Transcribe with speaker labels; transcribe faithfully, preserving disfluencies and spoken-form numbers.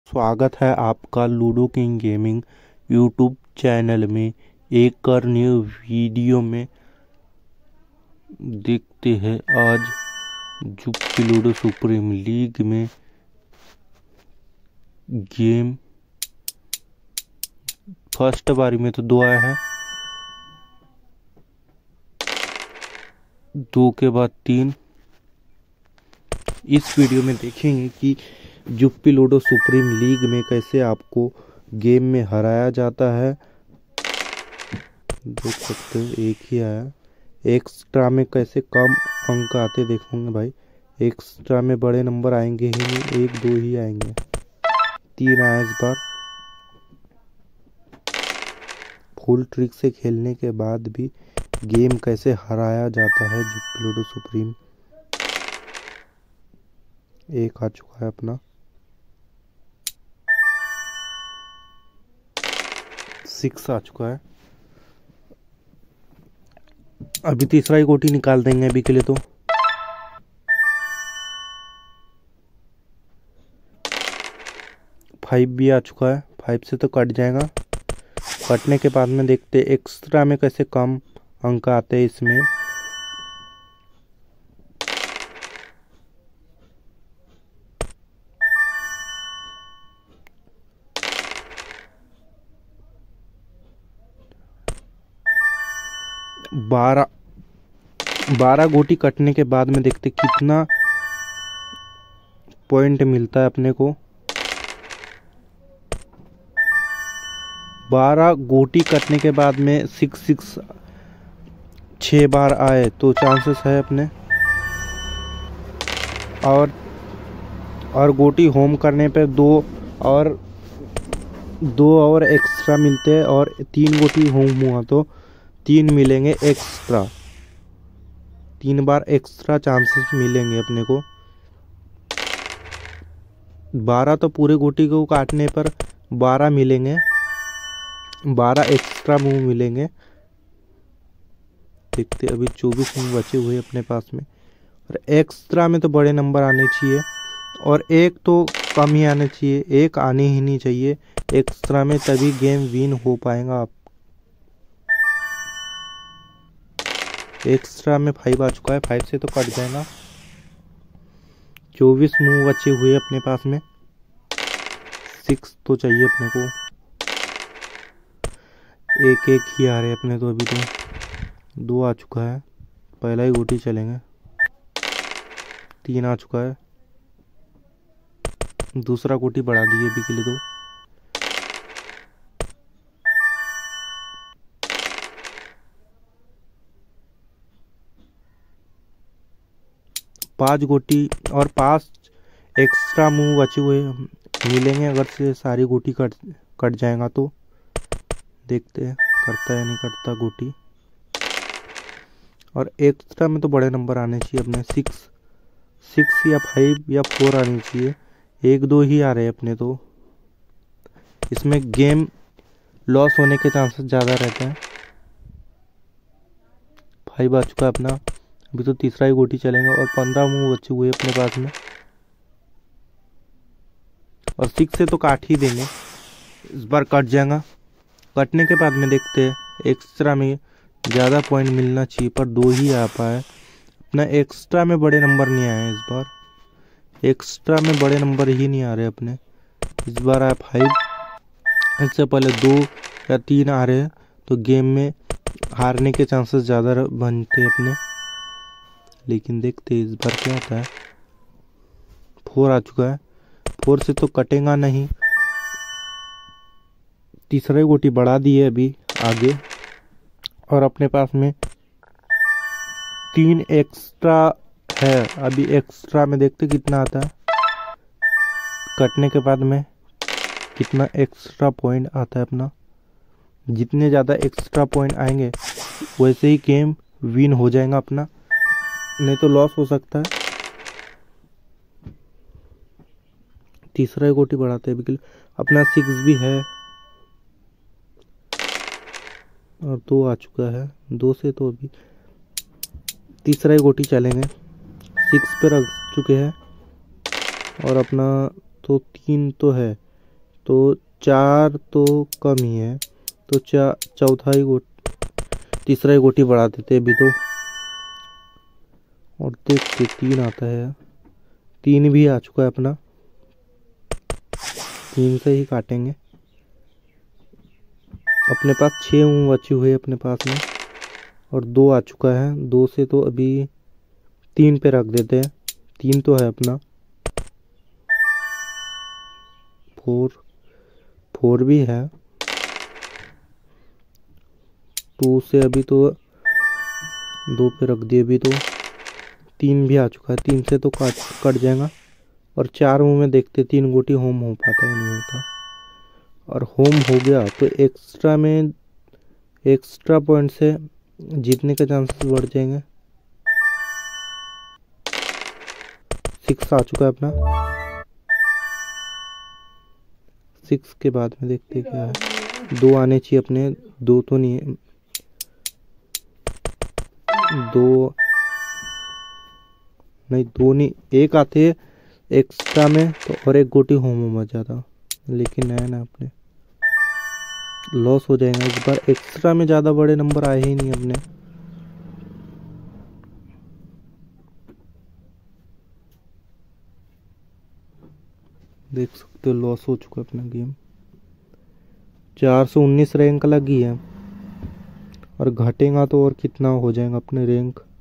Speaker 1: स्वागत है आपका Ludo King gaming YouTube channel में। एक और न्यू वीडियो में देखते हैं आज जुप्पी लूडो सुप्रीम लीग में गेम। फर्स्ट बारी में तो दो आया है, दो के बाद तीन। इस वीडियो में देखेंगे कि जुप्पी लूडो सुप्रीम लीग में कैसे आपको गेम में हराया जाता है। देख सकते हो एक ही आया। एक्स्ट्रा में कैसे कम अंक आते देखोगे भाई। एक्स्ट्रा में बड़े नंबर आएंगे ही नहीं, एक दो ही आएंगे। तीन आया इस बार। फुल ट्रिक से खेलने के बाद भी गेम कैसे हराया जाता है जुप्पी लूडो सुप्रीम। एक आ चुका है अपना। सिक्स आ चुका है। अभी तीसरा ही गोटी निकाल देंगे अभी के लिए तो। फाइव भी आ चुका है। फाइव से तो कट जाएगा। कटने के बाद में देखते एक्स्ट्रा में कैसे कम अंक आते हैं इसमें। बारह बारह गोटी कटने के बाद में देखते कितना पॉइंट मिलता है अपने को। बारह गोटी कटने के बाद में सिक्स सिक्स छः बार आए तो चांसेस है अपने। और और गोटी होम करने पे दो और दो और एक्स्ट्रा मिलते हैं। और तीन गोटी होम हुआ तो तीन मिलेंगे एक्स्ट्रा। तीन बार एक्स्ट्रा चांसेस मिलेंगे अपने को। बारह तो पूरे गोटी को काटने पर बारह मिलेंगे, बारह एक्स्ट्रा मूव मिलेंगे। देखते अभी चौबीस मूव बचे हुए अपने पास में। और एक्स्ट्रा में तो बड़े नंबर आने चाहिए और एक तो कम ही आने चाहिए। एक आने ही नहीं चाहिए एक्स्ट्रा में, तभी गेम विन हो पाएगा आप। एक्स्ट्रा में फाइव आ चुका है। फाइव से तो कट जाएगा। चौबीस मूव बचे हुए अपने पास में। सिक्स तो चाहिए अपने को। एक एक ही आ रहे अपने तो अभी तो। दो आ चुका है। पहला ही गोटी चलेंगे। तीन आ चुका है। दूसरा गोटी बढ़ा दिए अभी के लिए तो। पांच गोटी और पांच एक्स्ट्रा मूव बचे हुए मिलेंगे अगर से सारी गोटी कट कट जाएगा तो। देखते हैं करता है नहीं करता गोटी। और एक्स्ट्रा में तो बड़े नंबर आने चाहिए अपने। सिक्स सिक्स या फाइव या फोर आनी चाहिए। एक दो ही आ रहे अपने तो। इसमें गेम लॉस होने के चांसेस ज़्यादा रहते हैं। फाइव आ चुका है अपना। अभी तो तीसरा ही गोटी चलेगा और पंद्रह मूव बचे हुए अपने पास में। और सिक्स से तो काट ही देंगे। इस बार कट जाएगा। कटने के बाद में देखते हैं एक्स्ट्रा में ज़्यादा पॉइंट मिलना चाहिए पर दो ही आ पाए अपना। एक्स्ट्रा में बड़े नंबर नहीं आए इस बार। एक्स्ट्रा में बड़े नंबर ही नहीं आ रहे अपने। इस बार आया फाइव। इससे पहले दो या तीन आ रहे हैं तो गेम में हारने के चांसेस ज़्यादा बनते हैं अपने। लेकिन देखते इस बार क्या होता है। फोर आ चुका है। फोर से तो कटेगा नहीं। तीसरे गोटी बढ़ा दी है अभी आगे। और अपने पास में तीन एक्स्ट्रा है। अभी एक्स्ट्रा में देखते कितना आता है। कटने के बाद में कितना एक्स्ट्रा पॉइंट आता है अपना। जितने ज़्यादा एक्स्ट्रा पॉइंट आएंगे वैसे ही गेम विन हो जाएगा अपना, नहीं तो लॉस हो सकता है। तीसरा गोटी बढ़ाते हैं अभी अपना। सिक्स भी है और दो आ चुका है। दो से तो अभी तीसरा ही गोटी चलेंगे। सिक्स पे रख चुके हैं और अपना तो तीन तो है। तो चार तो कम ही है, तो चा चौथा ही गोट तीसरा ही गोटी बढ़ा देते अभी तो। और देखते तीन आता है, तीन भी आ चुका है अपना, तीन से ही काटेंगे। अपने पास छः ऊँ बची हुई है अपने पास में, और दो आ चुका है, दो से तो अभी तीन पे रख देते हैं, तीन तो है अपना। फोर फोर भी है, टू से अभी तो दो पे रख दिए, अभी तो तीन भी आ चुका है, तीन से तो काट कट जाएगा। और चार मुँह में देखते तीन गोटी होम हो पाता है नहीं होता, और होम हो गया तो एक्स्ट्रा में एक्स्ट्रा पॉइंट से जीतने के चांसेस बढ़ जाएंगे। सिक्स आ चुका है अपना, सिक्स के बाद में देखते क्या है। दो आने चाहिए अपने, दो तो नहीं है, दो नहीं दो नहीं एक आते एक्स्ट्रा में तो और एक गोटी होम हो मच जाता, लेकिन है ना अपने लॉस हो जाएगा इस बार। एक्स्ट्रा में ज़्यादा बड़े नंबर आए ही नहीं अपने। देख सकते हो लॉस हो चुका है अपना गेम। चार सौ उन्नीस रैंक लगी है, और घटेगा तो और कितना हो जाएगा अपने रैंक।